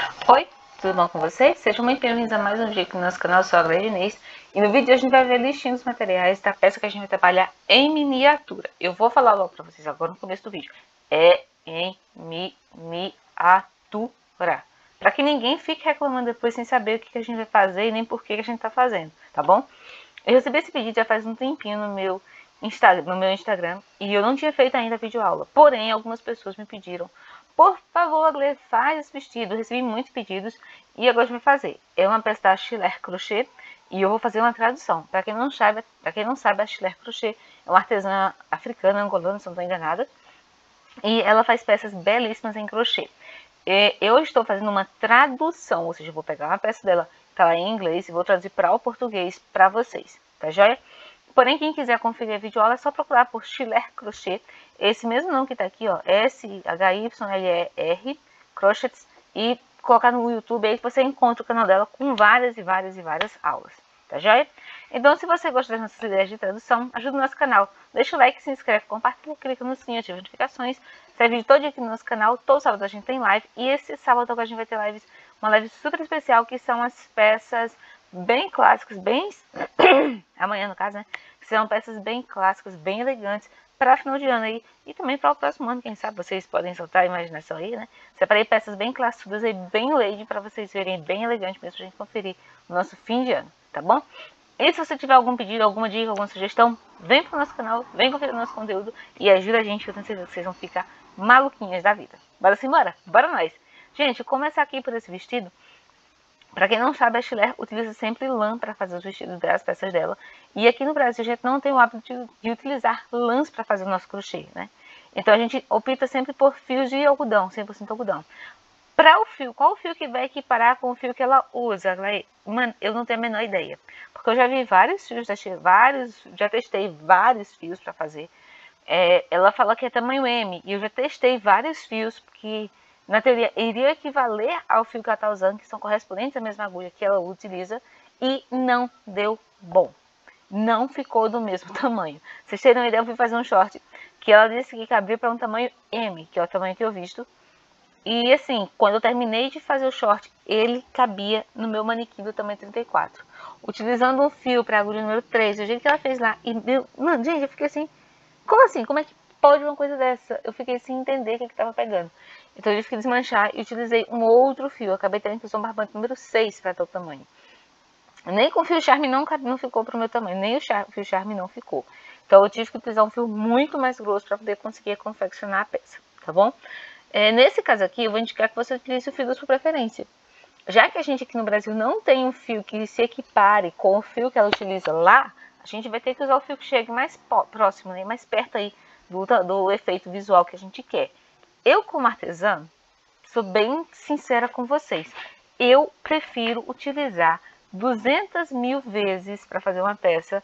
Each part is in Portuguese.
Oi, tudo bom com vocês? Sejam muito bem-vindos a mais um vídeo aqui no nosso canal, eu sou a Glória Inês. E no vídeo de hoje a gente vai ver a listinha dos materiais da peça que a gente vai trabalhar em miniatura. Eu vou falar logo pra vocês agora no começo do vídeo. É em miniatura. Pra que ninguém fique reclamando depois sem saber o que a gente vai fazer e nem por que a gente tá fazendo, tá bom? Eu recebi esse pedido já faz um tempinho no meu Instagram e eu não tinha feito ainda a videoaula. Porém, algumas pessoas me pediram: por favor, Glê, faz esse vestido. Eu recebi muitos pedidos e agora a gente vai fazer. É uma peça da Schiller Crochê e eu vou fazer uma tradução. Para quem não sabe, a Schiller Crochê é uma artesã africana, angolana, se não estou enganada. E ela faz peças belíssimas em crochê. Eu estou fazendo uma tradução, ou seja, eu vou pegar uma peça dela que está lá em inglês e vou traduzir para o português para vocês, tá joia? Porém, quem quiser conferir a videoaula é só procurar por Schiller Crochê, esse mesmo nome que está aqui, ó, SHYLER Crochets, e colocar no YouTube aí que você encontra o canal dela com várias aulas, tá joia? Então, se você gosta das nossas ideias de tradução, ajuda o nosso canal. Deixa o like, se inscreve, compartilha, clica no sininho, ativa as notificações. Sai vídeo todo dia aqui no nosso canal. Todo sábado a gente tem live. E esse sábado a gente vai ter uma live super especial, que são as peças bem clássicas, amanhã no caso, né? Que são peças bem clássicas, bem elegantes, para final de ano aí. E também para o próximo ano, quem sabe vocês podem soltar a imaginação aí, né? Separei peças bem clássicas e bem lady, para vocês verem, bem elegante mesmo, pra gente conferir o nosso fim de ano, tá bom? E se você tiver algum pedido, alguma dica, alguma sugestão, vem pro nosso canal, vem conferir o nosso conteúdo e ajuda a gente, que eu tenho certeza que vocês vão ficar maluquinhas da vida. Bora simbora? Bora nós! Gente, começar aqui por esse vestido. Para quem não sabe, a Schiller utiliza sempre lã para fazer os vestidos das peças dela. E aqui no Brasil a gente não tem o hábito de utilizar lãs para fazer o nosso crochê, né? Então a gente opta sempre por fios de algodão, 100% algodão. Para o fio, qual o fio que vai equiparar com o fio que ela usa? Mano, eu não tenho a menor ideia. Porque eu já vi vários fios, já testei vários fios para fazer. Ela fala que é tamanho M, e eu já testei vários fios que, na teoria, iriam equivaler ao fio que ela está usando, que são correspondentes à mesma agulha que ela utiliza, e não deu bom. Não ficou do mesmo tamanho. Vocês terem uma ideia, eu fui fazer um short que ela disse que cabia para um tamanho M, que é o tamanho que eu visto. E assim, quando eu terminei de fazer o short, ele cabia no meu manequim do tamanho 34. Utilizando um fio para agulha número 3, do jeito que ela fez lá. E, mano, gente, eu fiquei assim, como assim? Como é que pode uma coisa dessa? Eu fiquei sem entender o que estava pegando. Então eu tive que desmanchar e utilizei um outro fio. Eu acabei tendo que usar um barbante número 6 para tal tamanho. Nem com o fio charme não ficou para o meu tamanho, nem o fio charme não ficou. Então eu tive que utilizar um fio muito mais grosso para poder conseguir confeccionar a peça, tá bom? Nesse caso aqui, eu vou indicar que você utilize o fio da sua preferência. Já que a gente aqui no Brasil não tem um fio que se equipare com o fio que ela utiliza lá, a gente vai ter que usar o fio que chegue mais próximo, né, mais perto aí do efeito visual que a gente quer. Eu, como artesã, sou bem sincera com vocês. Eu prefiro utilizar 200.000 vezes para fazer uma peça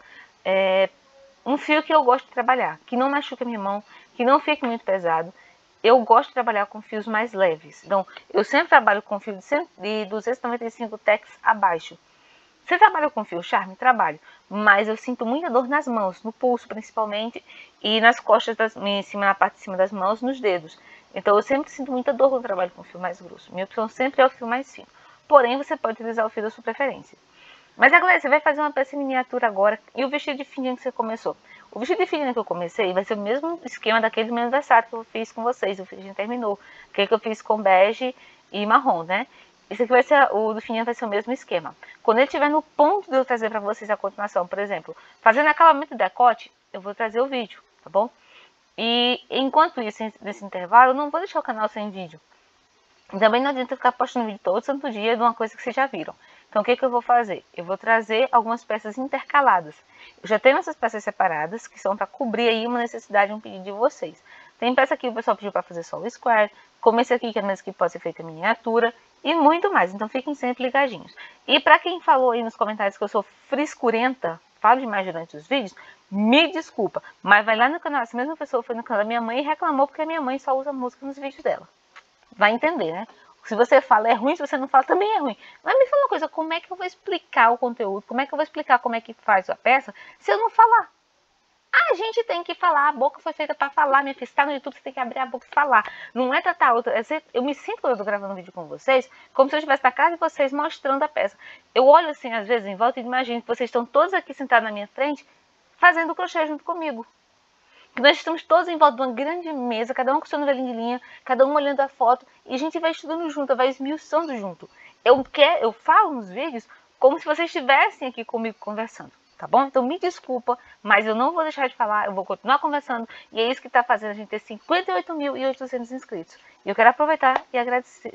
um fio que eu gosto de trabalhar, que não machuque a minha mão, que não fique muito pesado. Eu gosto de trabalhar com fios mais leves. Então, eu sempre trabalho com fio de 295 tex abaixo. Você trabalha com fio charme? Trabalho. Mas eu sinto muita dor nas mãos, no pulso principalmente, e nas costas, na parte de cima das mãos, nos dedos. Então, eu sempre sinto muita dor quando trabalho com fio mais grosso. Minha opção sempre é o fio mais fino. Porém, você pode utilizar o fio da sua preferência. Mas agora você vai fazer uma peça em miniatura agora. E o vestido de fim de ano que você começou? O vestido de fim de ano que eu comecei vai ser o mesmo esquema daquele do meu aniversário que eu fiz com vocês. O vestido terminou. Aquele que eu fiz com bege e marrom, né? Esse aqui vai ser, o do fim de ano vai ser o mesmo esquema. Quando ele estiver no ponto de eu trazer para vocês a continuação, por exemplo, fazendo acabamento do decote, eu vou trazer o vídeo, tá bom? E enquanto isso, nesse intervalo, eu não vou deixar o canal sem vídeo. Também não adianta ficar postando vídeo todo santo dia de uma coisa que vocês já viram. Então, o que eu vou fazer? Eu vou trazer algumas peças intercaladas. Eu já tenho essas peças separadas, que são para cobrir aí uma necessidade, um pedido de vocês. Tem peça que o pessoal pediu para fazer só o square, como esse aqui, que é mesmo que pode ser feito em miniatura, e muito mais. Então, fiquem sempre ligadinhos. E para quem falou aí nos comentários que eu sou frescurenta, falo demais durante os vídeos, me desculpa. Mas vai lá no canal, essa mesma pessoa foi no canal da minha mãe e reclamou porque a minha mãe só usa música nos vídeos dela. Vai entender, né? Se você fala é ruim, se você não fala também é ruim. Mas me fala uma coisa, como é que eu vou explicar o conteúdo? Como é que eu vou explicar como é que faz a peça se eu não falar? A gente tem que falar, a boca foi feita para falar, minha filha. Se tá no YouTube, você tem que abrir a boca e falar. Não é tratar outra. Eu me sinto quando eu tô gravando um vídeo com vocês, como se eu estivesse na casa de vocês mostrando a peça. Eu olho assim, às vezes, em volta e imagino que vocês estão todos aqui sentados na minha frente, fazendo crochê junto comigo. Nós estamos todos em volta de uma grande mesa, cada um com seu novelinho de linha, cada um olhando a foto, e a gente vai estudando junto, vai esmiuçando junto. Eu falo nos vídeos como se vocês estivessem aqui comigo conversando, tá bom? Então me desculpa, mas eu não vou deixar de falar, eu vou continuar conversando, e é isso que está fazendo a gente ter 58.800 inscritos. E eu quero aproveitar e agradecer,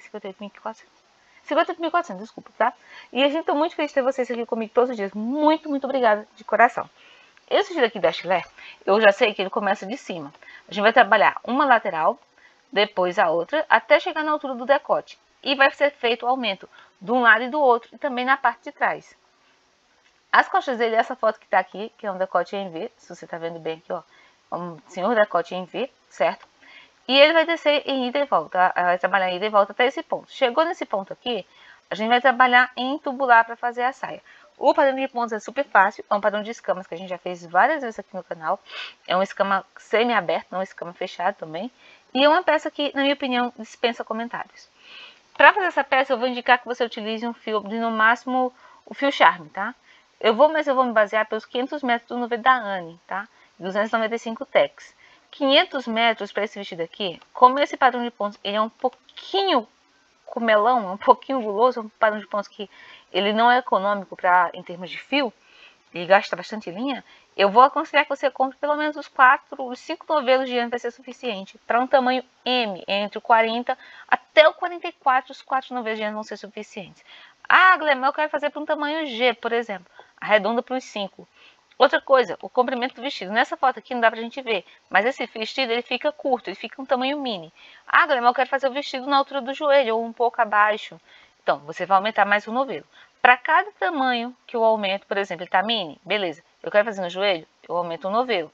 58.400, desculpa, tá? E a gente tá muito feliz de ter vocês aqui comigo todos os dias. Muito, muito obrigada de coração. Esse vídeo aqui da Chilé, eu já sei que ele começa de cima. A gente vai trabalhar uma lateral, depois a outra, até chegar na altura do decote. E vai ser feito o aumento de um lado e do outro, e também na parte de trás. As costas dele, essa foto que tá aqui, que é um decote em V, se você tá vendo bem aqui, ó, um senhor decote em V, certo? E ele vai descer em ida e volta, vai trabalhar em ida e volta até esse ponto. Chegou nesse ponto aqui, a gente vai trabalhar em tubular para fazer a saia. O padrão de pontos é super fácil, é um padrão de escamas que a gente já fez várias vezes aqui no canal. É um escama semi-aberto, não um escama fechado também. E é uma peça que, na minha opinião, dispensa comentários. Para fazer essa peça, eu vou indicar que você utilize um fio de, no máximo, o fio Charme, tá? Mas eu vou me basear pelos 500 metros do novelo da Anne, tá? 295 tex. 500 metros para esse vestido aqui, como esse padrão de pontos, ele é um pouquinho comelão, um pouquinho guloso, um padrão de pontos que ele não é econômico em termos de fio, ele gasta bastante linha, eu vou aconselhar que você compre pelo menos os 5 novelos de Anne, vai ser suficiente. Para um tamanho M, entre o 40 até o 44, os 4 novelos de Anne vão ser suficientes. Ah, Glema, eu quero fazer para um tamanho G, por exemplo, arredonda para os 5. Outra coisa, o comprimento do vestido. Nessa foto aqui não dá pra gente ver, mas esse vestido ele fica curto, ele fica um tamanho mini. Ah, Glema, eu quero fazer o vestido na altura do joelho ou um pouco abaixo. Então, você vai aumentar mais o novelo. Para cada tamanho que eu aumento, por exemplo, ele tá mini, beleza. Eu quero fazer no joelho, eu aumento o novelo.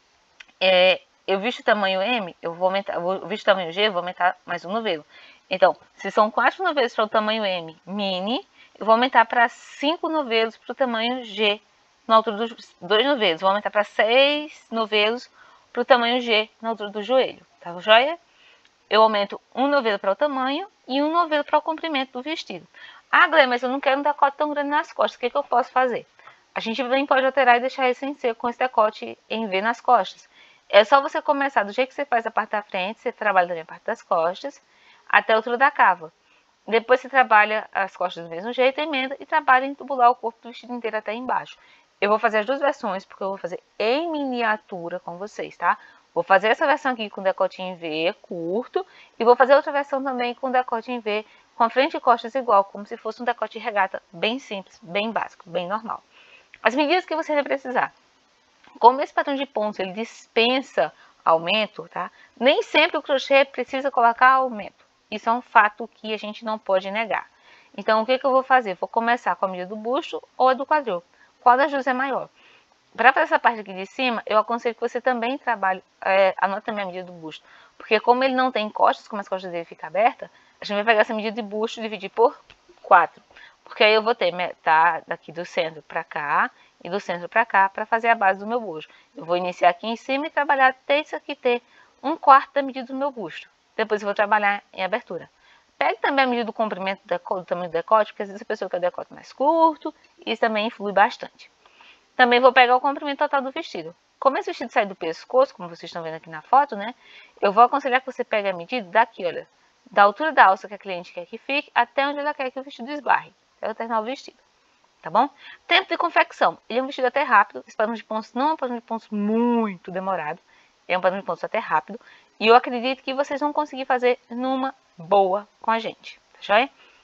Eu visto tamanho M, eu visto tamanho G, eu vou aumentar mais um novelo. Então, se são 4 novelos para o tamanho M mini, eu vou aumentar para 5 novelos para o tamanho G, na altura dos 2 novelos. Vou aumentar para 6 novelos para o tamanho G, na altura do joelho. Tá joia? Eu aumento um novelo para o tamanho e um novelo para o comprimento do vestido. Ah, Glenn, mas eu não quero um decote tão grande nas costas. O que eu posso fazer? A gente também pode alterar e deixar esse em C com esse decote em V nas costas. É só você começar do jeito que você faz a parte da frente, você trabalha também a parte das costas, até a altura da cava. Depois você trabalha as costas do mesmo jeito, emenda e trabalha em tubular o corpo do vestido inteiro até embaixo. Eu vou fazer as duas versões, porque eu vou fazer em miniatura com vocês, tá? Vou fazer essa versão aqui com decote em V curto, e vou fazer outra versão também com decote em V, com a frente e costas igual, como se fosse um decote de regata bem simples, bem básico, bem normal. As medidas que você vai precisar. Como esse padrão de pontos, ele dispensa aumento, tá? Nem sempre o crochê precisa colocar aumento. Isso é um fato que a gente não pode negar. Então, o que eu vou fazer? Vou começar com a medida do busto ou a do quadril. Qual das duas é maior? Para fazer essa parte aqui de cima, eu aconselho que você também trabalhe, anote também a medida do busto. Porque como ele não tem costas, como as costas dele ficam abertas, a gente vai pegar essa medida de busto e dividir por 4. Porque aí eu vou ter metade daqui do centro para cá e do centro para cá para fazer a base do meu busto. Eu vou iniciar aqui em cima e trabalhar até isso aqui ter 1/4 da medida do meu busto. Depois eu vou trabalhar em abertura. Pegue também a medida do comprimento do tamanho do decote, porque às vezes a pessoa quer o decote mais curto, e isso também influi bastante. Também vou pegar o comprimento total do vestido. Como esse vestido sai do pescoço, como vocês estão vendo aqui na foto, né? Eu vou aconselhar que você pegue a medida daqui, olha, da altura da alça que a cliente quer que fique, até onde ela quer que o vestido esbarre. Até eu terminar o vestido, tá bom? Tempo de confecção. Ele é um vestido até rápido. Esse padrão de pontos não é um padrão de pontos muito demorado. É um padrão de pontos até rápido. E eu acredito que vocês vão conseguir fazer numa boa com a gente, tá joia?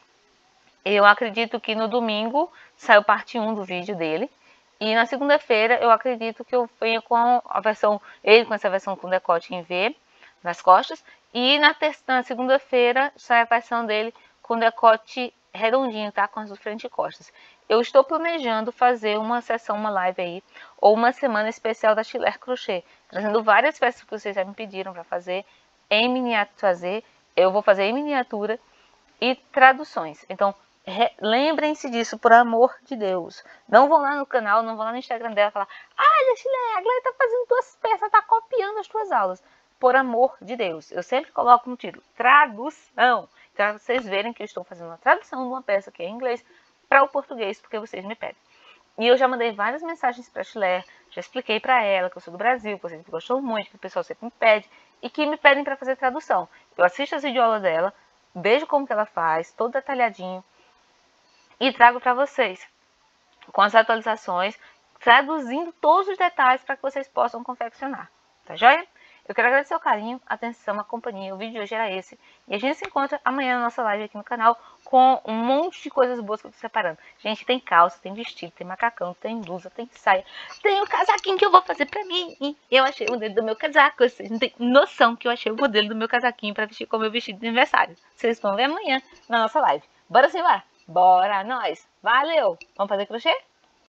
Eu acredito que no domingo saiu parte 1 do vídeo dele. E na segunda-feira eu acredito que eu venho com a versão, ele com essa versão com decote em V nas costas. E na segunda-feira sai a versão dele com decote redondinho, tá? Com as duas frente e costas. Eu estou planejando fazer uma sessão, uma live aí, ou uma semana especial da Chilé Crochê, trazendo várias peças que vocês já me pediram para fazer em miniatura, eu vou fazer em miniatura e traduções. Então, Lembrem-se disso, por amor de Deus. Não vão lá no canal, não vão lá no Instagram dela falar: olha, Chile, a Glória tá fazendo tuas peças, tá copiando as tuas aulas. Por amor de Deus. Eu sempre coloco no título, tradução. Então, vocês verem que eu estou fazendo uma tradução de uma peça que é em inglês para o português, porque vocês me pedem. E eu já mandei várias mensagens para a Chile, já expliquei para ela que eu sou do Brasil, que você gostou muito, que o pessoal sempre me pede, e que me pedem para fazer tradução. Eu assisto as videoaulas dela, vejo como que ela faz, todo detalhadinho, e trago para vocês, com as atualizações, traduzindo todos os detalhes para que vocês possam confeccionar. Tá joia? Eu quero agradecer o carinho, a atenção, a companhia. O vídeo de hoje era esse. E a gente se encontra amanhã na nossa live aqui no canal com um monte de coisas boas que eu tô separando. Gente, tem calça, tem vestido, tem macacão, tem blusa, tem saia. Tem o casaquinho que eu vou fazer pra mim. Eu achei o modelo do meu casaco. Vocês não têm noção que eu achei o modelo do meu casaquinho pra vestir com o meu vestido de aniversário. Vocês vão ver amanhã na nossa live. Bora sim, bora? Bora, nós. Valeu! Vamos fazer crochê?